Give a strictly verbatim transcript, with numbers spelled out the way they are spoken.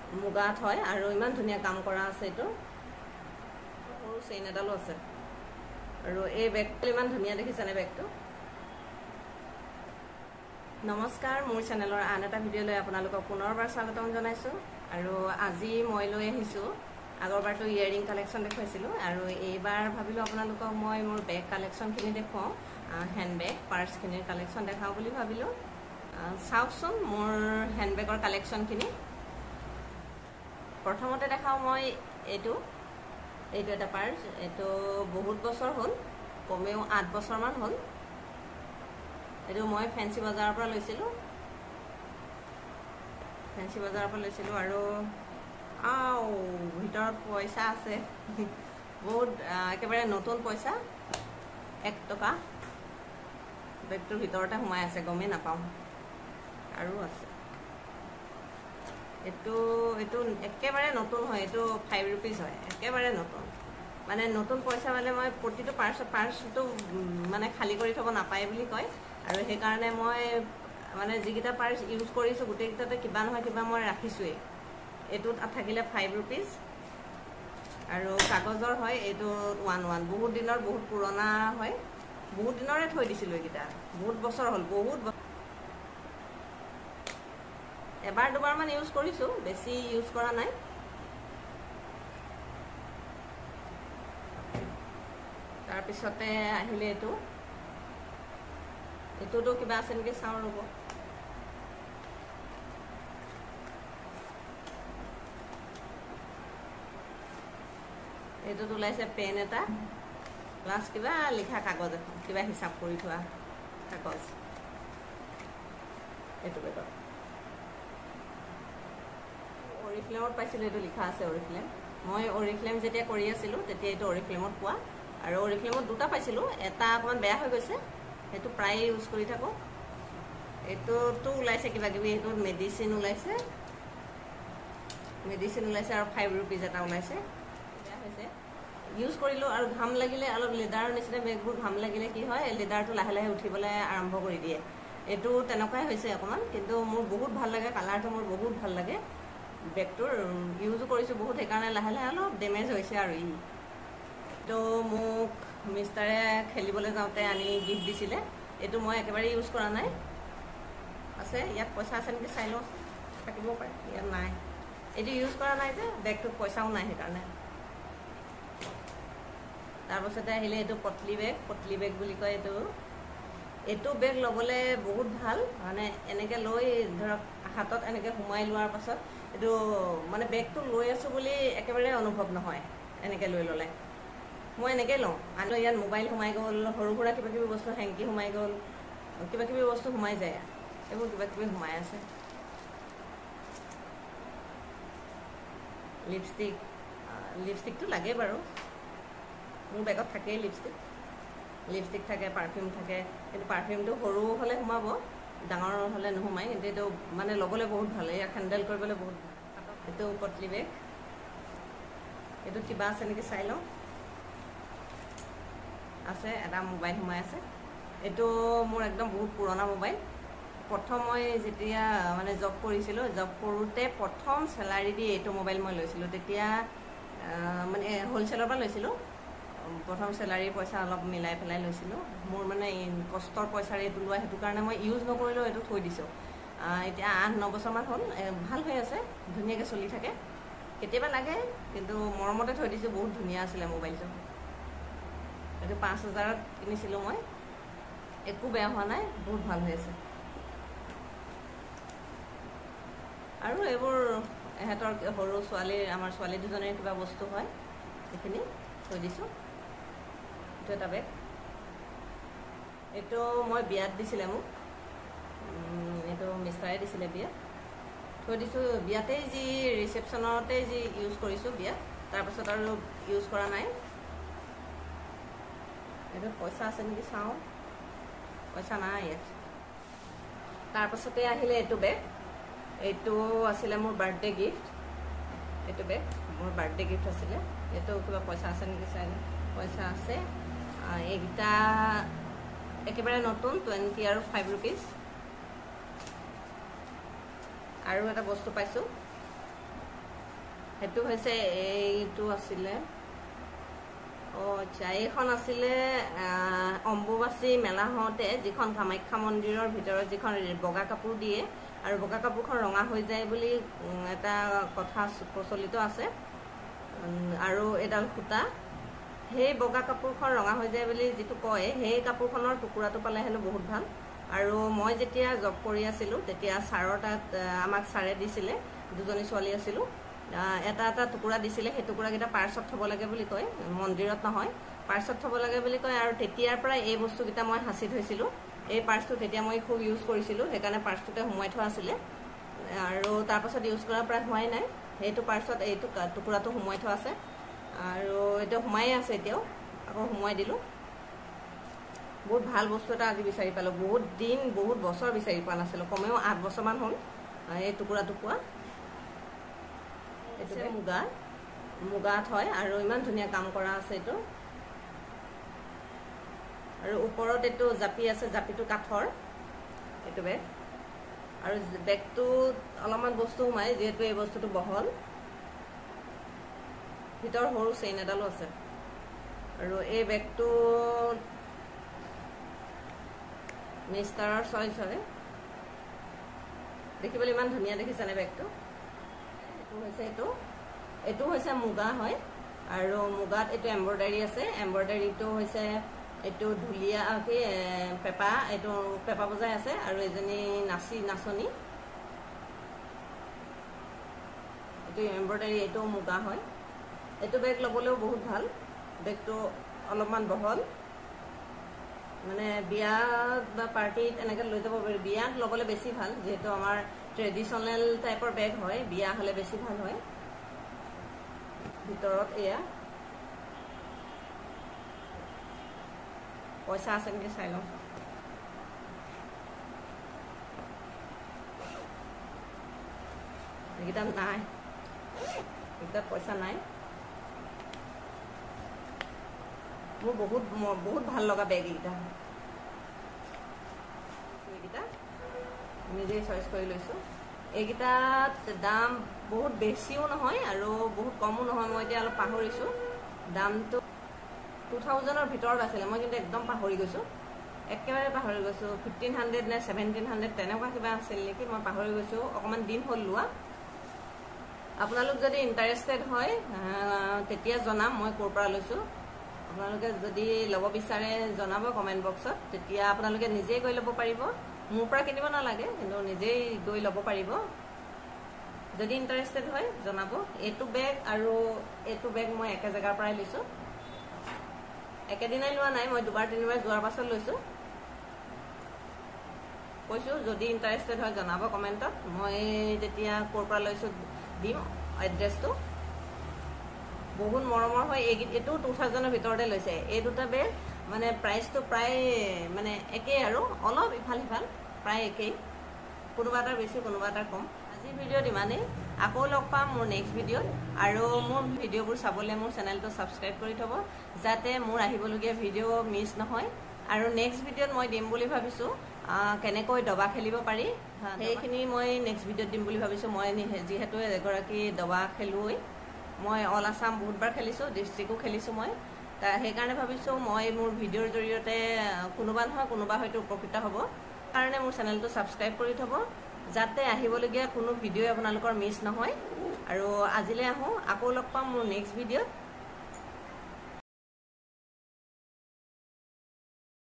মুগাত হয় আৰু ইমান ধুনীয়া কাম কৰা আছে এইটো সৰু চেইন এডালো আছে আৰু এই বেগটো ইমান ধুনীয়া দেখিছেনে বেগটো নমস্কাৰ মোৰ চেনেলৰ আন এটা ভিডিঅ' লৈ আপোনালোকক পুনৰবাৰ স্বাগতম জনাইছোঁ আৰু আজি মই লৈ আহিছোঁ আগৰবাৰটো ইয়েৰিং কালেকশ্যন দেখুৱাইছিলোঁ আৰু এইবাৰ ভাবিলোঁ আপোনালোকক মই মোৰ বেগ কালেকশ্যনখিনি দেখুৱাওঁ হেণ্ড বেগ পাৰ্চখিনিৰ কালেকশ্যন দেখাওঁ বুলি ভাবিলোঁ চাওকচোন মোৰ হেণ্ড বেগৰ কালেকশ্যনখিনি প্ৰথমতে দেখাওঁ মই এইটো এইটো এটা পাৰ্চ এইটো বহুত বছৰ হ'ল কমেও আঠ বছৰমান হ'ল এইটো মই ফেঞ্চি বজাৰৰ পৰা লৈছিলোঁ ফেঞ্চি বজাৰৰ পৰা লৈছিলোঁ আৰু আও ভিতৰত পইচা আছে বহুত একেবাৰে নতুন পইচা এক টকা বেগটোৰ ভিতৰতে সোমাই আছে গমেই নাপাওঁ আৰু আছে এইটো এইটো একেবাৰে নতুন হয় এইটো ফাইভ ৰুপিজ হয় একেবাৰে নতুন মানে নতুন পইচা মানে মই প্ৰতিটো পাৰ্চ পাৰ্চটো মানে খালী কৰি থ'ব নাপায় বুলি কয় আৰু সেইকাৰণে মই মানে যিকেইটা পাৰ্চ ইউজ কৰিছোঁ গোটেইকেইটাতে কিবা নহয় কিবা মই ৰাখিছোঁৱেই এইটোত থাকিলে ফাইভ ৰুপিজ আৰু কাগজৰ হয় এইটো ওৱান ওৱান বহুত দিনৰ বহুত পুৰণা হয় বহুত দিনৰে থৈ দিছিলোঁ এইকেইটা বহুত বছৰ হ'ল বহুত এবাৰ দুবাৰমান ইউজ কৰিছোঁ বেছি ইউজ কৰা নাই তাৰপিছতে আহিলে এইটো এইটোতো কিবা আছে নেকি চাওঁ ৰ'ব এইটোত ওলাইছে পেন এটা প্লাছ কিবা লিখা কাগজ এখন কিবা হিচাপ কৰি থোৱা কাগজ এইটো বেগত অৰিফ্লেমত পাইছিলোঁ এইটো লিখা আছে অৰিফ্লেম মই অৰিফ্লেম যেতিয়া কৰি আছিলোঁ তেতিয়া এইটো অৰিফ্লেমত পোৱা আৰু অৰিফ্লেমত দুটা পাইছিলোঁ এটা অকণমান বেয়া হৈ গৈছে সেইটো প্ৰায়ে ইউজ কৰি থাকোঁ এইটোতো ওলাইছে কিবা কিবি এইটোত মেডিচিন ওলাইছে মেডিচিন ওলাইছে আৰু ফাইভ ৰুপিজ এটা ওলাইছে বেয়া হৈছে ইউজ কৰিলোঁ আৰু ঘাম লাগিলে অলপ লেডাৰৰ নিচিনা বেগবোৰ ঘাম লাগিলে কি হয় লেডাৰটো লাহে লাহে উঠিবলৈ আৰম্ভ কৰি দিয়ে এইটো তেনেকুৱাই হৈছে অকণমান কিন্তু মোৰ বহুত ভাল লাগে কালাৰটো মোৰ বহুত ভাল লাগে বেগটোৰ ইউজো কৰিছোঁ বহুত সেইকাৰণে লাহে লাহে অলপ ডেমেজ হৈছে আৰু ই তো মোক মিষ্টাৰে খেলিবলৈ যাওঁতে আনি গিফ্ট দিছিলে এইটো মই একেবাৰে ইউজ কৰা নাই আছে ইয়াত পইচা আছে নেকি চাই লওঁ থাকিব পাৰে ইয়াত নাই এইটো ইউজ কৰা নাই যে বেগটোত পইচাও নাই সেইকাৰণে তাৰপাছতে আহিলে এইটো পটলি বেগ পটলি বেগ বুলি কয় এইটো এইটো বেগ ল'বলৈ বহুত ভাল মানে এনেকৈ লৈ ধৰক হাতত এনেকৈ সোমাই লোৱাৰ পাছত এইটো মানে বেগটো লৈ আছোঁ বুলি একেবাৰে অনুভৱ নহয় এনেকৈ লৈ ল'লে মই এনেকৈ লওঁ আৰু ইয়াত মোবাইল সোমাই গ'ল সৰু সুৰা কিবা কিবি বস্তু হেংকি সোমাই গ'ল কিবা কিবি বস্তু সোমাই যায় এইবোৰ কিবা কিবি সোমাই আছে লিপষ্টিক লিপষ্টিকটো লাগে বাৰু মোৰ বেগত থাকেই লিপষ্টিক লিপষ্টিক থাকে পাৰফিউম থাকে কিন্তু পাৰফিউমটো সৰু হ'লে সোমাব ডাঙৰ হ'লে নোসোমায় কিন্তু এইটো মানে ল'বলৈ বহুত ভাল ইয়াক হেণ্ডেল কৰিবলৈ বহুত ভাল এইটো পটলি বেগ এইটো কিবা আছে নেকি চাই লওঁ আছে এটা মোবাইল সোমাই আছে এইটো মোৰ একদম বহুত পুৰণা মোবাইল প্ৰথম মই যেতিয়া মানে জব কৰিছিলোঁ জব কৰোঁতে প্ৰথম চেলাৰী দি এইটো মোবাইল মই লৈছিলোঁ তেতিয়া মানে হ'লচেলৰ পৰা লৈছিলোঁ প্ৰথম চেলাৰীৰ পইচা অলপ মিলাই পেলাই লৈছিলোঁ মোৰ মানে কষ্টৰ পইচাৰে এইটো লোৱা সেইটো কাৰণে মই ইউজ নকৰিলেও এইটো থৈ দিছোঁ এতিয়া আঠ ন বছৰমান হ'ল ভাল হৈ আছে ধুনীয়াকৈ চলি থাকে কেতিয়াবা লাগে কিন্তু মৰমতে থৈ দিছোঁ বহুত ধুনীয়া আছিলে মোবাইলটো এইটো পাঁচ হাজাৰত কিনিছিলোঁ মই একো বেয়া হোৱা নাই বহুত ভাল হৈ আছে আৰু এইবোৰ এহেঁতৰ সৰু ছোৱালীৰ আমাৰ ছোৱালী দুজনীৰ কিবা বস্তু হয় সেইখিনি থৈ দিছোঁ এইটো এটা বেগ এইটো মই বিয়াত দিছিলে মোক এইটো মিষ্টাৰে দিছিলে বিয়াত থৈ দিছোঁ বিয়াতেই যি ৰিচেপশ্যনতেই যি ইউজ কৰিছোঁ বিয়াত তাৰপাছত আৰু ইউজ কৰা নাই এইটো পইচা আছে নেকি চাওঁ পইচা নাই ইয়াত তাৰপাছতে আহিলে এইটো বেগ এইটো আছিলে মোৰ বাৰ্থডে গিফ্ট এইটো বেগ মোৰ বাৰ্থডে গিফ্ট আছিলে এইটো কিবা পইচা আছে নেকি চাই পইচা আছে এইকেইটা একেবাৰে নতুন টুৱেণ্টি আৰু ফাইভ ৰুপিজ আৰু এটা বস্তু পাইছোঁ সেইটো হৈছে এইটো আছিলে অঁ আচ্ছা এইখন আছিলে অম্বুবাচী মেলা হওঁতে যিখন কামাখ্যা মন্দিৰৰ ভিতৰত যিখন বগা কাপোৰ দিয়ে আৰু বগা কাপোৰখন ৰঙা হৈ যায় বুলি এটা কথা প্ৰচলিত আছে আৰু এডাল সূতা সেই বগা কাপোৰখন ৰঙা হৈ যায় বুলি যিটো কয় সেই কাপোৰখনৰ টুকুৰাটো পালে হেনো বহুত ভাল আৰু মই যেতিয়া জব কৰি আছিলোঁ তেতিয়া ছাৰৰ তাত আমাক ছাৰে দিছিলে দুজনী ছোৱালী আছিলোঁ এটা এটা টুকুৰা দিছিলে সেই টুকুৰাকেইটা পাৰ্চত থ'ব লাগে বুলি কয় মন্দিৰত নহয় পাৰ্চত থ'ব লাগে বুলি কয় আৰু তেতিয়াৰ পৰা এই বস্তুকেইটা মই সাঁচি থৈছিলোঁ এই পাৰ্চটো তেতিয়া মই খুব ইউজ কৰিছিলোঁ সেইকাৰণে পাৰ্চটোতে সোমাই থোৱা আছিলে আৰু তাৰপাছত ইউজ কৰাৰ পৰা হোৱাই নাই সেইটো পাৰ্চত এইটো টুকুৰাটো সোমাই থোৱা আছে আৰু এইটো সোমাই আছে এতিয়াও আকৌ সোমাই দিলোঁ বহুত ভাল বস্তু এটা আজি বিচাৰি পালোঁ বহুত দিন বহুত বছৰ বিচাৰি পোৱা নাছিলোঁ কমেও আঠ বছৰমান হ'ল এই টুকুৰাটো পোৱা এইটো মুগা মুগাত হয় আৰু ইমান ধুনীয়া কাম কৰা আছে এইটো আৰু ওপৰত এইটো জাপি আছে জাপিটো কাঠৰ এইটো বেগ আৰু বেগটোত অলপমান বস্তু সোমাই যিহেতু এই বস্তুটো বহল ভিতৰ সৰু চেইন এডালো আছে আৰু এই বেগটো মিষ্টাৰৰ চইচ হয় দেখিবলৈ ইমান ধুনীয়া দেখিছেনে বেগটো এইটো হৈছে এইটো এইটো হৈছে মুগা হয় আৰু মুগাত এইটো এম্ব্ৰইডাৰী আছে এম্ব্ৰইডাৰীটো হৈছে এইটো ঢুলীয়া কি পেপা এইটো পেপা বজাই আছে আৰু এজনী নাচি নাচনী এইটো এম্ব্ৰইডাৰী এইটো মুগা হয় এইটো বেগ ল'বলৈও বহুত ভাল বেগটো অলপমান বহল মানে বিয়াত বা পাৰ্টিত এনেকৈ লৈ যাব পাৰি বিয়াত ল'বলৈ বেছি ভাল যিহেতু আমাৰ ট্ৰেডিশ্যনেল টাইপৰ বেগ হয় বিয়া হ'লে বেছি ভাল হয় ভিতৰত এয়া পইচা আছে নেকি চাই লওঁ এইকেইটা নাই এইকেইটাত পইচা নাই মোৰ বহুত বহুত ভাল লগা বেগ এইকেইটা এইকেইটা নিজেই চইচ কৰি লৈছোঁ এইকেইটাত দাম বহুত বেছিও নহয় আৰু বহুত কমো নহয় মই এতিয়া অলপ পাহৰিছোঁ দামটো টু থাউজেণ্ডৰ ভিতৰত আছিলে মই কিন্তু একদম পাহৰি গৈছোঁ একেবাৰে পাহৰি গৈছোঁ ফিফটিন হাণ্ড্ৰেড নে ছেভেণ্টিন হাণ্ড্ৰেড তেনেকুৱা কিবা আছিল নেকি মই পাহৰি গৈছোঁ অকণমান দিন হ'ল লোৱা আপোনালোক যদি ইণ্টাৰেষ্টেড হয় তেতিয়া জনাম মই ক'ৰ পৰা লৈছোঁ আপোনালোকে যদি ল'ব বিচাৰে জনাব কমেণ্ট বক্সত তেতিয়া আপোনালোকে নিজেই গৈ ল'ব পাৰিব মোৰ পৰা কিনিব নালাগে কিন্তু নিজেই গৈ ল'ব পাৰিব যদি ইণ্টাৰেষ্টেড হয় জনাব এইটো বেগ আৰু এইটো বেগ মই একে জেগাৰ পৰাই লৈছোঁ একেদিনাই লোৱা নাই মই দুবাৰ তিনিবাৰ যোৱাৰ পাছত লৈছোঁ কৈছোঁ যদি ইণ্টাৰেষ্টেড হয় জনাব কমেণ্টত মই তেতিয়া ক'ৰ পৰা লৈছোঁ দিম এড্ৰেছটো বহুত মৰমৰ হয় এই এইটো টু থাউজেণ্ডৰ ভিতৰতে লৈছে এই দুটা বেগ মানে প্ৰাইচটো প্ৰায় মানে একেই আৰু অলপ ইফাল সিফাল প্ৰায় একেই কোনোবা এটাৰ বেছি কোনোবা এটাৰ কম আজিৰ ভিডিঅ'ত ইমানেই আকৌ লগ পাম মোৰ নেক্সট ভিডিঅ'ত আৰু মোৰ ভিডিঅ'বোৰ চাবলৈ মোৰ চেনেলটো ছাবস্ক্ৰাইব কৰি থ'ব যাতে মোৰ আহিবলগীয়া ভিডিঅ' মিছ নহয় আৰু নেক্সট ভিডিঅ'ত মই দিম বুলি ভাবিছোঁ কেনেকৈ দবা খেলিব পাৰি সেইখিনি মই নেক্সট ভিডিঅ'ত দিম বুলি ভাবিছোঁ মই যিহেতু এগৰাকী দবা খেলুৱৈ মই অল আছাম বহুতবাৰ খেলিছোঁ ডিষ্ট্ৰিক্টো খেলিছোঁ মই সেইকাৰণে ভাবিছোঁ মই মোৰ ভিডিঅ'ৰ জৰিয়তে কোনোবা নহয় কোনোবা হয়তো উপকৃত হ'ব কাৰণে মোৰ চেনেলটো ছাবস্ক্ৰাইব কৰি থ'ব যাতে আহিবলগীয়া কোনো ভিডিঅ' আপোনালোকৰ মিছ নহয় আৰু আজিলৈ আহোঁ আকৌ লগ পাম মোৰ নেক্সট ভিডিঅ'ত